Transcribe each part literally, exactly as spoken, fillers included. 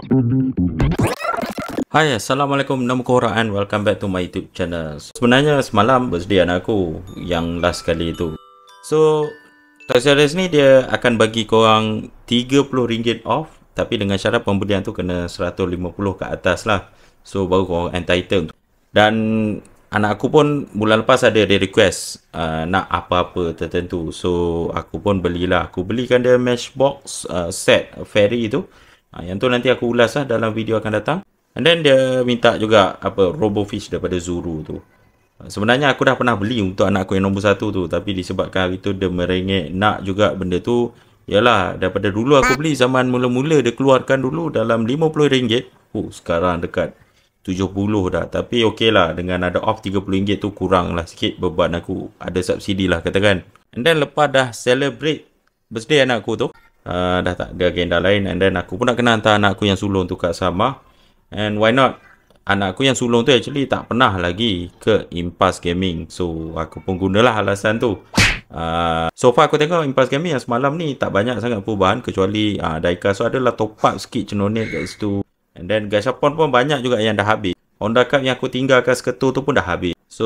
Hai, Assalamualaikum, nama korang and welcome back to my YouTube channel. Sebenarnya semalam birthday anak aku yang last kali tu. So, Toys R Us ni dia akan bagi korang tiga puluh ringgit off, tapi dengan syarat pembelian tu kena seratus lima puluh ke atas lah. So, baru korang entitled. Dan anak aku pun bulan lepas ada dia request uh, nak apa-apa tertentu. So, aku pun belilah. Aku belikan dia Matchbox uh, set Fairy tu. Uh, yang tu nanti aku ulas lah dalam video akan datang. And then dia minta juga apa Robofish daripada Zuru tu. Sebenarnya aku dah pernah beli untuk anak aku yang nombor satu tu, tapi disebabkan hari tu dia merengek nak juga benda tu. Yalah, daripada dulu aku beli zaman mula-mula dia keluarkan dulu dalam lima puluh ringgit. Oh, sekarang dekat tujuh puluh dah. Tapi okey lah, dengan ada off tiga puluh ringgit tu kurang lah sikit beban aku. Ada subsidi lah katakan. And then lepas dah celebrate birthday anak aku tu, uh, dah tak ada agenda lain. And then aku pun nak kena hantar anak aku yang sulung tu kat Samar. And why not? Anak aku yang sulung tu actually tak pernah lagi ke Impas Gaming. So, aku pun gunalah alasan tu. Uh, so far aku tengok Impas Gaming yang semalam ni tak banyak sangat perubahan. Kecuali uh, diecast. So, adalah top up sikit cenonet kat situ. And then Gashapon pun banyak juga yang dah habis. Honda Cup yang aku tinggalkan seketul tu pun dah habis. So,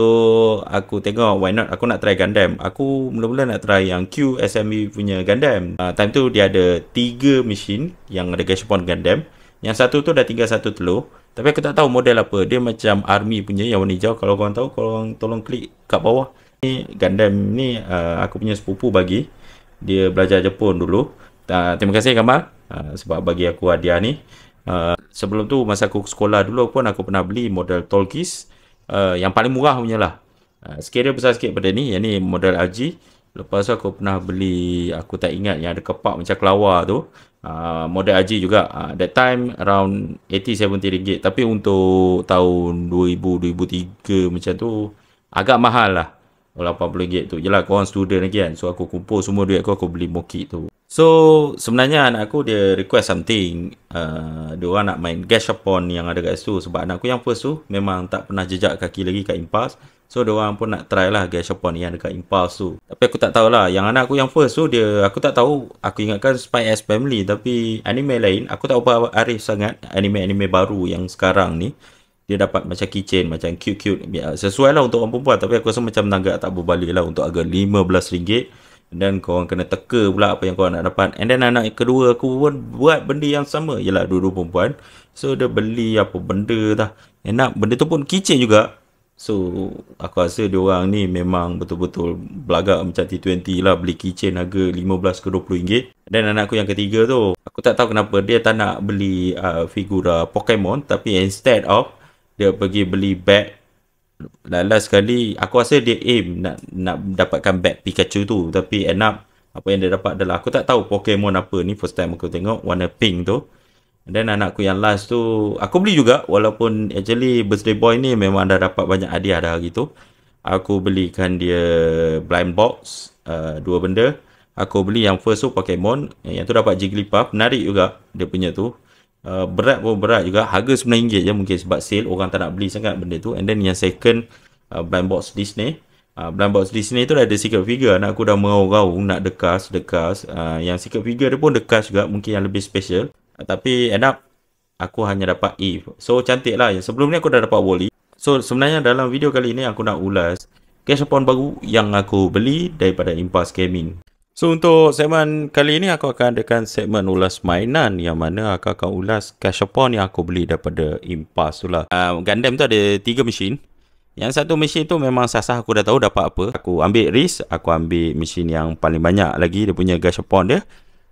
aku tengok why not? Aku nak try Gundam. Aku mula-mula nak try yang Q S M B punya Gundam. Uh, time tu dia ada tiga mesin yang ada Gashapon Gundam. Yang satu tu dah tinggal satu telur. Tapi aku tak tahu model apa. Dia macam army punya yang warna hijau. Kalau korang tahu, korang tolong klik kat bawah. Ni Gundam ni uh, aku punya sepupu bagi. Dia belajar Jepun dulu. Uh, terima kasih Kamal uh, sebab bagi aku hadiah ni. Uh, sebelum tu masa aku sekolah dulu pun aku pernah beli model Tolkis. Uh, yang paling murah punya lah. Uh, sikit dia besar sikit pada ni. Yang ni model R G. Lepas tu aku pernah beli, aku tak ingat yang ada kepak macam kelawar tu. Uh, model R G juga. Uh, that time around eighty seventy ringgit. Tapi untuk tahun dua ribu dua ribu tiga macam tu agak mahal lah. lapan puluh ringgit tu. Yelah korang student lagi kan. So aku kumpul semua duit aku, aku beli Moki tu. So sebenarnya anak aku dia request something. Uh, dia orang nak main Gashapon yang ada kat situ. Sebab anak aku yang first tu memang tak pernah jejak kaki lagi kat Impas. So, diorang pun nak try lah Gashapon yang dekat Impulse tu. Tapi aku tak tahulah. Yang anak aku yang first tu, dia aku tak tahu. Aku ingatkan Spy X Family. Tapi anime lain, aku tak apa arif sangat. Anime-anime baru yang sekarang ni. Dia dapat macam keychain, macam cute-cute. Sesuai lah untuk orang perempuan. Tapi aku rasa macam nanggak tak berbalik lah untuk harga lima belas ringgit. Dan korang kena teka pula apa yang korang nak dapat. And then anak kedua aku pun buat benda yang sama. Yelah, dua-dua perempuan. So, dia beli apa benda dah. Enak, benda tu pun keychain juga. So, aku rasa diorang ni memang betul-betul belagak macam T dua puluh lah. Beli keychain harga lima belas ke dua puluh ringgit. Dan anakku yang ketiga tu, aku tak tahu kenapa dia tak nak beli uh, figura Pokemon. Tapi instead of, dia pergi beli bag. Last sekali, aku rasa dia aim nak nak dapatkan bag Pikachu tu. Tapi end up, apa yang dia dapat adalah, aku tak tahu Pokemon apa ni. First time aku tengok, warna pink tu. Dan anakku yang last tu, aku beli juga. Walaupun actually birthday boy ni memang dah dapat banyak hadiah dah hari tu. Aku belikan dia blind box, uh, dua benda. Aku beli yang first tu Pokemon. Yang tu dapat Jigglypuff, menarik juga dia punya tu. Uh, berat pun berat juga. Harga sembilan ringgit je mungkin sebab sale. Orang tak nak beli sangat benda tu. And then yang second, uh, blind box Disney. Uh, blind box Disney tu dah ada secret figure. Anak aku dah meraung-raung nak dekas, dekas. Uh, yang secret figure dia pun dekas juga. Mungkin yang lebih special. Tapi end up aku hanya dapat Eve. So cantik lah. Sebelum ni aku dah dapat Wally. So sebenarnya dalam video kali ni aku nak ulas Gashapon baru yang aku beli daripada Impas Gaming. So untuk segmen kali ni aku akan adakan segmen ulas mainan, yang mana aku akan ulas Gashapon yang aku beli daripada Impas tu lah. uh, Gundam tu ada tiga mesin. Yang satu mesin tu memang sasah aku dah tahu dapat apa. Aku ambil risk. Aku ambil mesin yang paling banyak lagi dia punya Gashapon dia.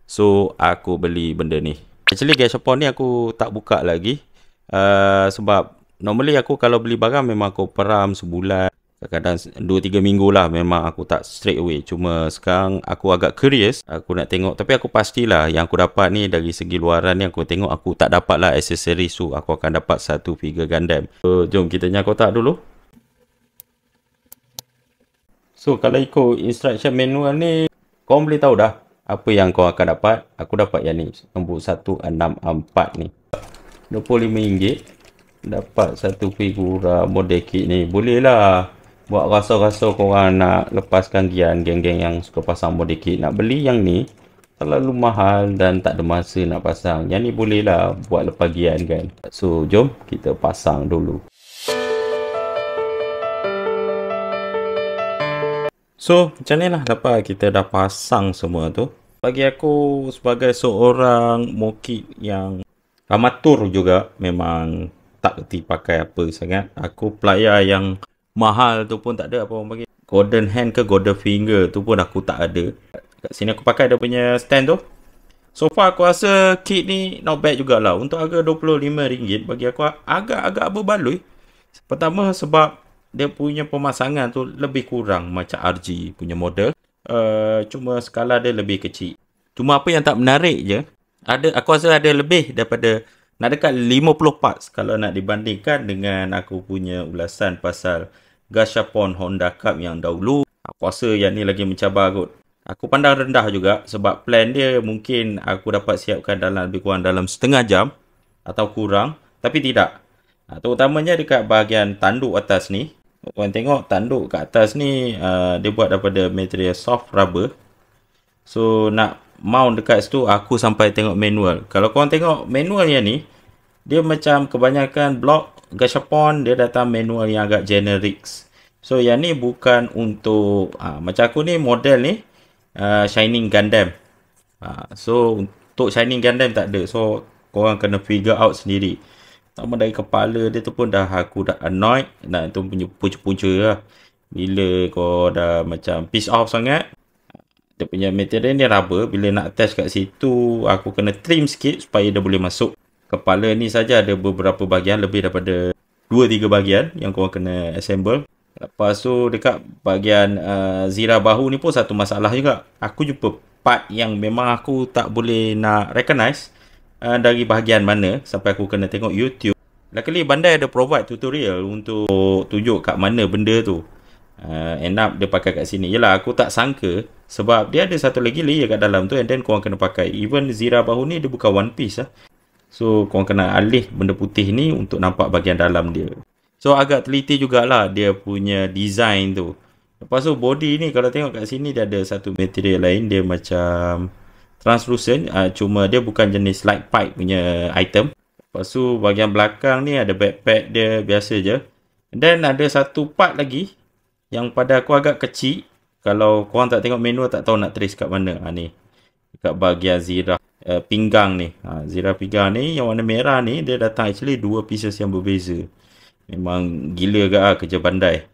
So aku beli benda ni. Actually Gashapon ni aku tak buka lagi. uh, Sebab normally aku kalau beli barang memang aku peram sebulan, kadang dua tiga minggu lah. Memang aku tak straight away. Cuma sekarang aku agak curious. Aku nak tengok. Tapi aku pastilah yang aku dapat ni dari segi luaran ni, aku tengok aku tak dapat lah aksesoris tu. Aku akan dapat satu figure Gundam. So jom kita nyah kotak dulu. So kalau ikut instruction manual ni, korang boleh tahu dah apa yang kau akan dapat. Aku dapat yang ni, nombor seratus enam puluh empat ni, dua puluh lima ringgit. Dapat satu figura model kit ni. Boleh lah buat rasa-rasa korang nak lepaskan gian geng-geng yang suka pasang model kit. Nak beli yang ni, terlalu mahal dan tak ada masa nak pasang. Yang ni boleh lah buat lepagian kan. So jom kita pasang dulu. So macam ni lah lepas kita dah pasang semua tu. Bagi aku sebagai seorang mokit yang amatur juga, memang tak kerti pakai apa sangat. Aku plier yang mahal tu pun tak ada, apa orang panggil golden hand ke golden finger tu pun aku tak ada. Kat sini aku pakai dia punya stand tu. So far aku rasa kit ni not bad jugalah. Untuk harga dua puluh lima ringgit bagi aku agak-agak berbaloi. Pertama sebab dia punya pemasangan tu lebih kurang macam R G punya model. Uh, cuma skala dia lebih kecil. Cuma apa yang tak menarik je, ada aku rasa ada lebih daripada nak dekat lima puluh parts kalau nak dibandingkan dengan aku punya ulasan pasal Gashapon Honda Cup yang dahulu. Aku rasa yang ni lagi mencabar kot. Aku pandang rendah juga sebab plan dia mungkin aku dapat siapkan dalam lebih kurang dalam setengah jam atau kurang, tapi tidak. Terutamanya dekat bahagian tanduk atas ni. Korang tengok tanduk kat atas ni uh, dia buat daripada material soft rubber. So nak mount dekat situ aku sampai tengok manual. Kalau korang tengok manual yang ni, dia macam kebanyakan blok Gashapon dia datang manual yang agak generics. So yang ni bukan untuk uh, macam aku ni model ni uh, Shining Gundam. uh, So untuk Shining Gundam tak ada. So korang kena figure out sendiri. Sama dari kepala dia tu pun dah aku dah annoyed. Nah tu punya punca-punca lah. Bila kau dah macam piss off sangat, dia punya material ni rubber. Bila nak attach kat situ, aku kena trim sikit supaya dia boleh masuk. Kepala ni saja ada beberapa bahagian, lebih daripada dua tiga bahagian yang kau kena assemble. Lepas tu dekat bahagian uh, zira bahu ni pun satu masalah juga. Aku jumpa part yang memang aku tak boleh nak recognize Uh, dari bahagian mana, sampai aku kena tengok YouTube. Luckily Bandai ada provide tutorial untuk tunjuk kat mana benda tu. uh, End up dia pakai kat sini. Yelah aku tak sangka sebab dia ada satu lagi layer kat dalam tu, and then korang kena pakai. Even zira bahu ni dia bukan one piece lah. So korang kena alih benda putih ni untuk nampak bahagian dalam dia. So agak teliti jugalah dia punya design tu. Lepas tu body ni kalau tengok kat sini dia ada satu material lain. Dia macam translucent, uh, cuma dia bukan jenis light pipe punya item. Lepas tu bahagian belakang ni ada backpack dia biasa je. And then ada satu part lagi yang pada aku agak kecil. Kalau korang tak tengok manual tak tahu nak trace kat mana. Ha, ni dekat bahagian zirah uh, pinggang ni. Ha, zirah pinggang ni yang warna merah ni dia datang actually dua pieces yang berbeza. Memang gila ke ah kerja Bandai.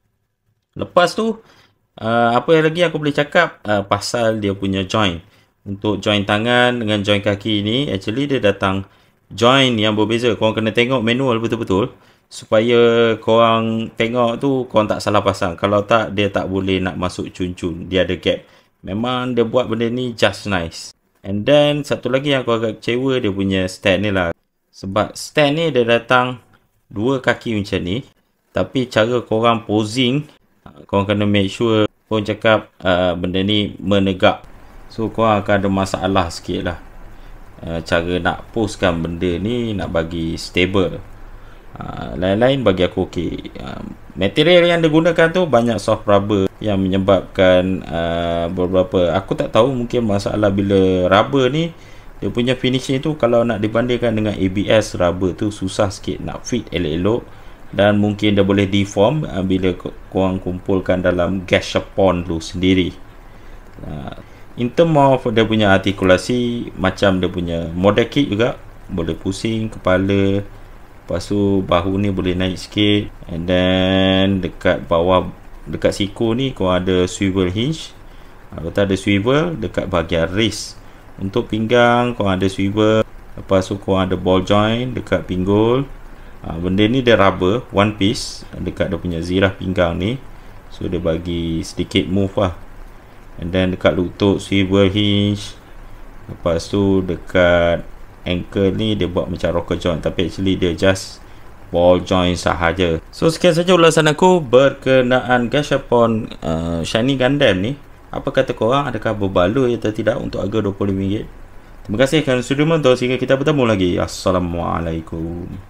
Lepas tu uh, apa yang lagi aku boleh cakap uh, pasal dia punya joint. Untuk join tangan dengan join kaki ni, actually dia datang join yang berbeza. Korang kena tengok manual betul-betul supaya korang tengok tu korang tak salah pasang. Kalau tak, dia tak boleh nak masuk cun-cun. Dia ada gap. Memang dia buat benda ni just nice. And then satu lagi yang aku agak kecewa, dia punya stand ni lah. Sebab stand ni dia datang dua kaki macam ni, tapi cara korang posing, korang kena make sure korang cakap uh, benda ni menegak. So korang akan ada masalah sikit lah uh, cara nak postkan benda ni, nak bagi stable. uh, Lain-lain bagi aku okey. uh, Material yang digunakan tu banyak soft rubber yang menyebabkan uh, beberapa, aku tak tahu, mungkin masalah bila rubber ni dia punya finishing tu kalau nak dibandingkan dengan A B S rubber tu susah sikit nak fit elok-elok. Dan mungkin dia boleh deform uh, bila korang kumpulkan dalam Gashapon tu sendiri. uh, In term of dia punya artikulasi, macam dia punya model kit juga, boleh pusing kepala. Lepas tu bahu ni boleh naik sikit. And then dekat bawah, dekat siku ni kau ada swivel hinge. Lepas ada swivel dekat bahagian wrist. Untuk pinggang kau ada swivel. Lepas tu kau ada ball joint dekat pinggul. Benda ni dia rubber, one piece dekat dia punya zirah pinggang ni. So dia bagi sedikit move lah. And then dekat lutut swivel hinge. Lepas tu dekat ankle ni dia buat macam rocker joint, tapi actually dia just ball joint sahaja. So sekian saja ulasan aku berkenaan Gashapon uh, Shining Gundam ni. Apa kata korang, adakah berbaloi atau tidak untuk harga dua puluh lima ringgit? Terima kasih kerana sudi menonton, sehingga kita bertemu lagi. Assalamualaikum.